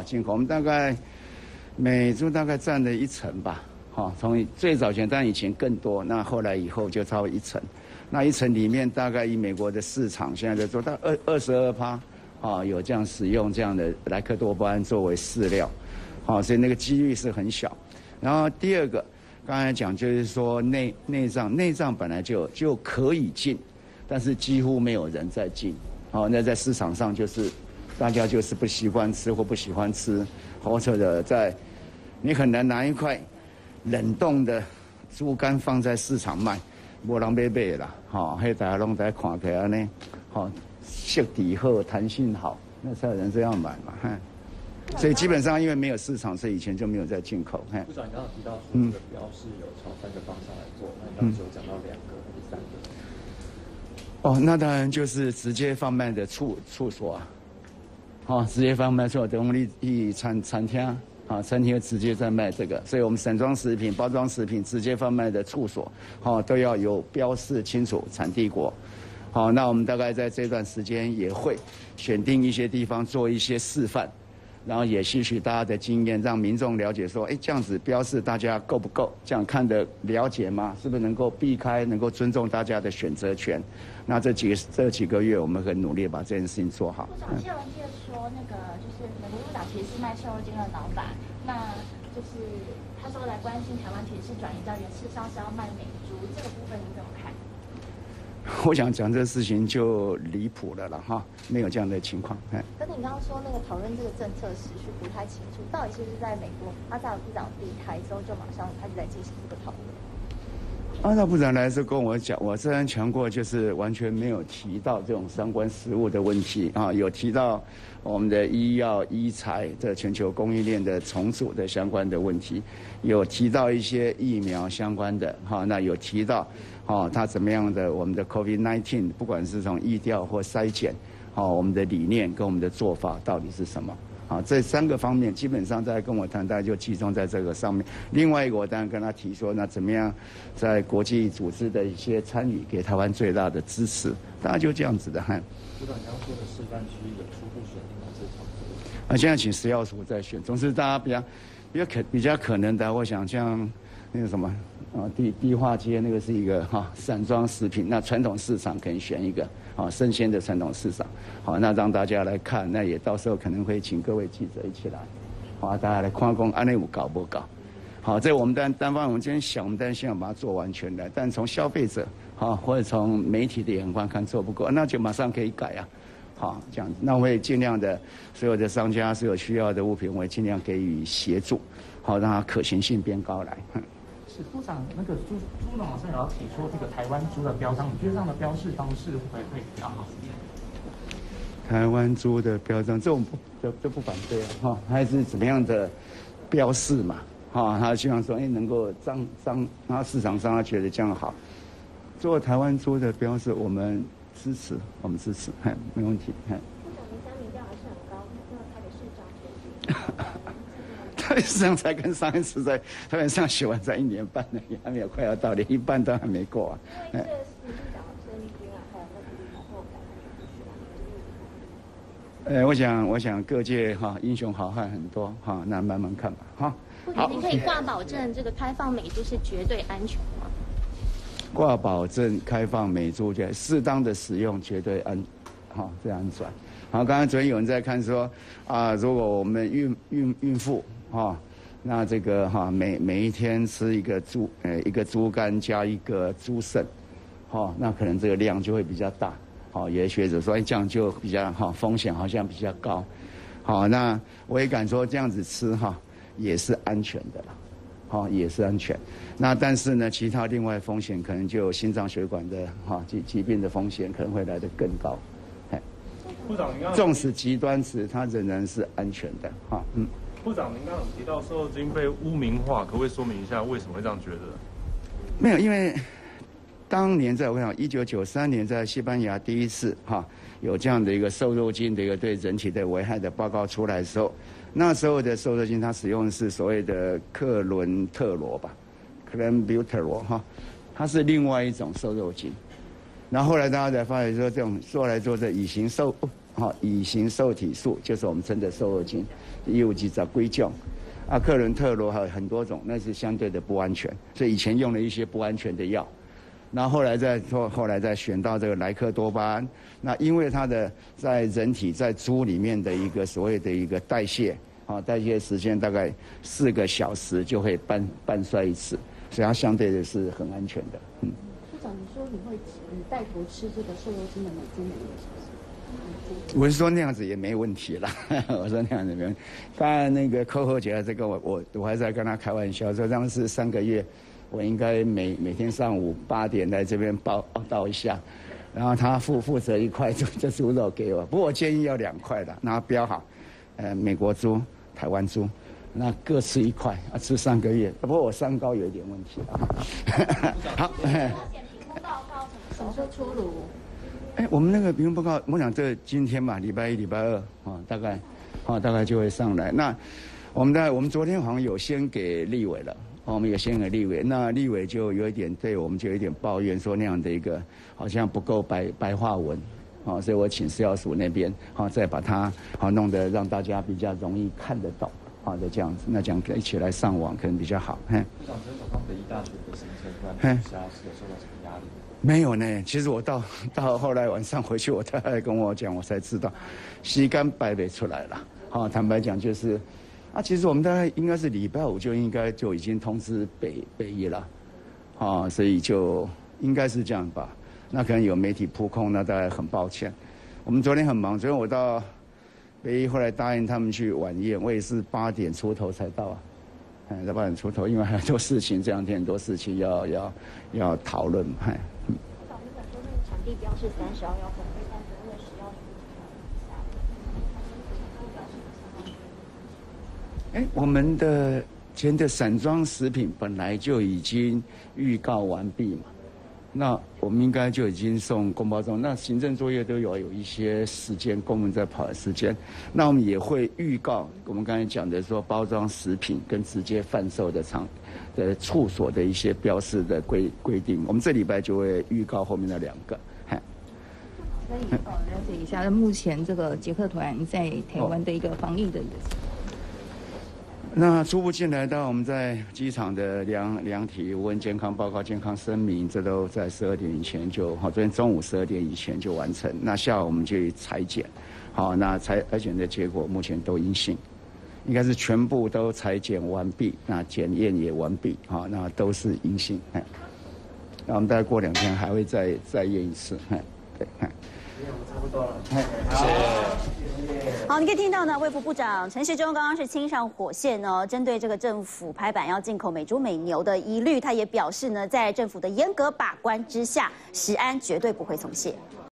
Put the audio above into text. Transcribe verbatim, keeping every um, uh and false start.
进口，我们大概美猪大概占了一成吧，哈，从最早前当然以前更多，那后来以后就超过一成，那一成里面大概以美国的市场现在在做到二二十二趴，啊，有这样使用这样的莱克多巴胺作为饲料，好，所以那个几率是很小。然后第二个，刚才讲就是说内内脏，内脏本来就就可以进，但是几乎没有人在进，好，那在市场上就是大家就是不习惯吃或不喜欢吃，或者在你很难拿一块冷冻的猪肝放在市场卖，没人买买啦，好，嘿大家拢在看起来呢，好，质地好，弹性好，那才有人这样买嘛，哈。所以基本上因为没有市场，所以以前就没有在进口。 部长，你刚刚提到说这个标示有朝三个方向来做，那你刚刚有讲到两个还是三个？ 哦，那当然就是直接贩卖的处处所啊，哦，直接贩卖处所，等我们一餐餐厅啊，餐厅直接在卖这个，所以我们散装食品、包装食品直接贩卖的处所，哦，都要有标示清楚产地国。好，那我们大概在这段时间也会选定一些地方做一些示范。然后也吸取大家的经验，让民众了解说，哎，这样子标示大家够不够？这样看得了解吗？是不是能够避开，能够尊重大家的选择权？那这几个这几个月，我们很努力把这件事情做好。 部长，谢龙介说，那个就是美国部长其实是卖瘦肉精的老板，那就是他说来关心台湾其实是转移焦点，事实上是要卖美猪，这个部分你怎么看？ 我想讲这个事情就离谱了了哈，没有这样的情况。 跟你刚刚说那个讨论这个政策时序不太清楚，到底是不是在美国阿扎尔部长离开之后就马上开始在进行这个讨论？ 阿扎尔部长来是跟我讲，我之前讲过，就是完全没有提到这种相关食物的问题啊，有提到我们的医药、医材这全球供应链的重组的相关的问题，有提到一些疫苗相关的哈，那有提到。哦，它怎么样的？我们的 COVID 十九， 不管是从疫调或筛检，哦，我们的理念跟我们的做法到底是什么？啊，这三个方面基本上大家跟我谈，大家就集中在这个上面。另外一个，我当然跟他提说，那怎么样在国际组织的一些参与，给台湾最大的支持？大家就这样子的哈。 部长，你刚说的示范区有初步选定了这场。 啊，现在请食药署再选。总之，大家比较比较可比较可能的，我想像那个什么。啊，地地化街那个是一个哈、啊、散装食品，那传统市场可以选一个啊生鲜的传统市场，好，那让大家来看，那也到时候可能会请各位记者一起来，好，大家来看看安内有搞不搞？好，这我们单单方面我们今天想，我们当然希望把它做完全的，但从消费者啊或者从媒体的眼光看做不够，那就马上可以改啊，好，这样子，那我会尽量的所有的商家所有需要的物品，我会尽量给予协助，好，让它可行性变高来。 部长，那个朱朱总好像也要提出这个台湾猪的标章，你觉得这样的标示方式会不会比较好一点？ 台湾猪的标章，这我们不这这不反对啊，哈，还是怎么样的标示嘛，哈，他希望说，哎，能够张张，然后市场上他觉得这样好，做台湾猪的标示，我们支持，我们支持，嘿，没问题，嘿。 部长，民调民调还是很高，那台北市长选举。 台北市长才跟上一次在台北上选完才一年半呢，也还没有快要到，连一半都还没过啊。 因为这民进党孙立军啊，还有那个立法后改， 呃，我想，我想各界哈、啊、英雄好汉很多哈、啊，那慢慢看吧，哈。 好，您可以挂保证这个开放美猪是绝对安全吗？ 挂保证开放美猪，就适当的使用绝对安，好，这样转。好，刚刚昨天有人在看说啊，如果我们孕孕孕妇哈，那这个哈每每一天吃一个猪呃一个猪肝加一个猪肾，哈，那可能这个量就会比较大。好，有些学者说，哎，这样就比较哈风险好像比较高。好，那我也敢说这样子吃哈也是安全的啦，好也是安全。那但是呢，其他另外风险可能就心脏血管的哈疾疾病的风险可能会来得更高。 部长，您刚纵使极端值，它仍然是安全的，哈，嗯。 部长，您刚刚提到瘦肉精被污名化，可不可以说明一下为什么会这样觉得？ 没有，因为当年在我想一九九三年在西班牙第一次哈有这样的一个瘦肉精的一个对人体的危害的报告出来的时候，那时候的瘦肉精它使用的是所谓的克伦特罗吧，克伦布特罗哈，它是另外一种瘦肉精。 然后后来大家才发现说，这种做来做这乙型受，好乙型受体素就是我们称的瘦肉精，一五几找归种。啊，克伦特罗还有很多种，那是相对的不安全，所以以前用了一些不安全的药，然后后来再后后来再选到这个莱克多巴胺，那因为它的在人体在猪里面的一个所谓的一个代谢，啊，代谢时间大概四个小时就会半半衰一次，所以它相对的是很安全的。嗯。 处长，你说你会你带头吃这个瘦肉精的美猪美牛，是不是？ 我是说那样子也没问题啦，我说那样子没问题。当然那个扣后姐这个我我我还在跟他开玩笑说，当时三个月，我应该每每天上午八点来这边报报道一下，然后他负负责一块这猪肉给我，不过我建议要两块的，然后标好，呃美国猪、台湾猪，那各吃一块，啊吃三个月。不过我三高有一点问题啊。好。 什么时候出炉？ 哎，我们那个评估报告，我想这今天嘛，礼拜一、礼拜二啊，大概啊大概就会上来。那我们的我们昨天好像有先给立委了，我们有先给立委，那立委就有一点对我们就有一点抱怨，说那样的一个好像不够白白话文，啊，所以我请食药署那边啊再把它啊弄得让大家比较容易看得懂，啊的这样子，那这样一起来上网可能比较好。嘿， 部长，昨天早上北医大学的行程突然取消，是有受到什么压力？ 没有呢，其实我到到后来晚上回去，我太太跟我讲，我才知道，西干白北出来了。好，坦白讲就是，啊，其实我们大概应该是礼拜五就应该就已经通知北北医了，啊，所以就应该是这样吧。那可能有媒体扑空，那大概很抱歉。我们昨天很忙，昨天我到北医，后来答应他们去晚宴，我也是八点出头才到啊。哎，在八点出头，因为还有很多事情，这两天很多事情要要要讨论，嗨。 部长，你想说那个场地标是三十号要分配，但是因为食药署哎，我们的前的散装食品本来就已经预告完毕嘛，那我们应该就已经送公包装，那行政作业都有有一些时间，公文在跑的时间，那我们也会预告我们刚才讲的说包装食品跟直接贩售的场的处所的一些标示的规规定，我们这礼拜就会预告后面的两个。 可以呃了解一下，目前这个捷克团在台湾的一个防疫的一个。 那初步进来到我们在机场的量量体温、健康报告、健康声明，这都在十二点以前就好，昨天中午十二点以前就完成。那下午我们就采检，好，那采采检的结果目前都阴性，应该是全部都采检完毕，那检验也完毕，好，那都是阴性。哎，那我们大概过两天还会再再验一次，哎，对，哎。 差不多了， 谢谢。好，你可以听到呢，卫福部长陈时中刚刚是亲上火线哦，针对这个政府拍板要进口美猪美牛的疑虑，他也表示呢，在政府的严格把关之下，食安绝对不会松懈。